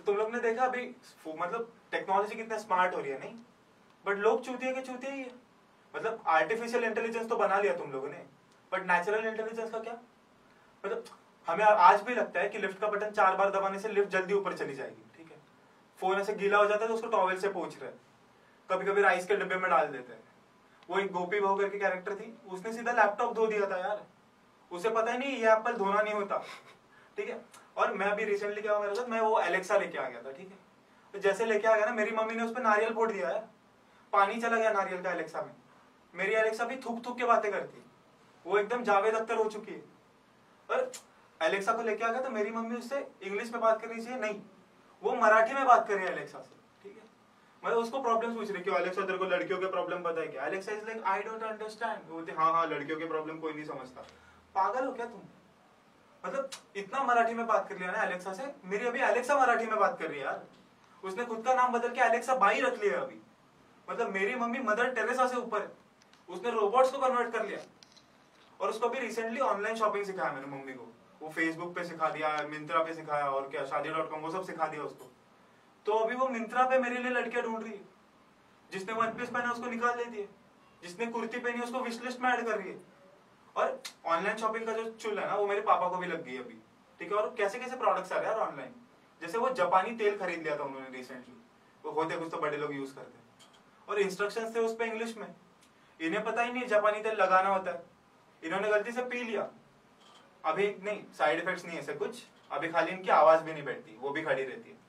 तुम लोग ने देखा अभी मतलब टेक्नोलॉजी कितना स्मार्ट हो रही है, नहीं? बट लोग चूतिया के चूतिया ही है। मतलब आर्टिफिशियल इंटेलिजेंस तो बना लिया तुम लोगों ने, बट नेचुरल इंटेलिजेंस का क्या? मतलब हमें आज भी लगता है कि लिफ्ट का बटन 4 बार दबाने से लिफ्ट जल्दी ऊपर चली जाएगी, ठीक है? फोन ऐसे गीला हो जाता है तो उसको टॉवेल से पोंछ रहे, कभी कभी राइस के डिब्बे में डाल देते हैं। वो एक गोपी बहू करके कैरेक्टर थी, उसने सीधा लैपटॉप धो दिया था यार, उसे पता ही नहीं ये एप्पल धोना नहीं होता, ठीक है? और मैं अभी रिसेंटली क्या हुआ मेरे साथ, मैं वो एलेक्सा लेके आ गया था, ठीक है? तो जैसे लेके आ गया ना, मेरी मम्मी ने उस पर नारियल फोड़ दिया है, पानी चला गया नारियल का एलेक्सा में। मेरी एलेक्सा भी थूक थूक के बातें करती, वो एकदम जावेद अख्तर हो चुकी है। और एलेक्सा को लेके आ गया तो मेरी मम्मी उससे इंग्लिश में बात करनी चाहिए, नहीं, वो मराठी में बात कर रही है एलेक्सा से, ठीक है? मतलब उसको प्रॉब्लम पूछ रही, क्यों एलेक्सा तेरे को लड़कियों के प्रॉब्लम पता है क्या? Alexa is like I don't understand. बोलते हाँ हाँ लड़कियों के प्रॉब्लम कोई नहीं समझता। पागल हो क्या तुम? मतलब इतना मराठी में बात कर लिया ना एलेक्सा से। मेरी अभी एलेक्सा मराठी में बात कर रही है यार, उसने खुद का नाम बदल के एलेक्सा बाई रख लिया अभी। मतलब मेरी मम्मी मदर टेरेसा से ऊपर है, उसने रोबोट्स को कन्वर्ट कर लिया। और उसको भी रिसेंटली ऑनलाइन शॉपिंग सिखाया मैंने मम्मी को, वो फेसबुक पे सिखा दिया, मिंत्रा पे सिखाया, और क्या शादी.com वो सब सिखा दिया उसको। तो अभी वो मिंत्रा पे मेरे लिए लड़कियां ढूंढ रही है, जिसने वन पीस पहना उसको निकाल देती है, जिसने कुर्ती पहनी उसको विश लिस्ट में ऐड कर रही है। और ऑनलाइन शॉपिंग का जो चुल है ना, वो मेरे पापा को भी लग गई अभी, ठीक है? और कैसे कैसे प्रोडक्ट्स आ रहे हैं यार ऑनलाइन, जैसे वो जापानी तेल खरीद लिया था उन्होंने रिसेंटली, वो होते कुछ तो बड़े लोग यूज करते हैं, और इंस्ट्रक्शंस थे उस पर इंग्लिश में। इन्हें पता ही नहीं जापानी तेल लगाना होता है, इन्होंने गलती से पी लिया। अभी नहीं, साइड इफेक्ट्स नहीं ऐसे कुछ, अभी खाली इनकी आवाज भी नहीं बैठती, वो भी खड़ी रहती है।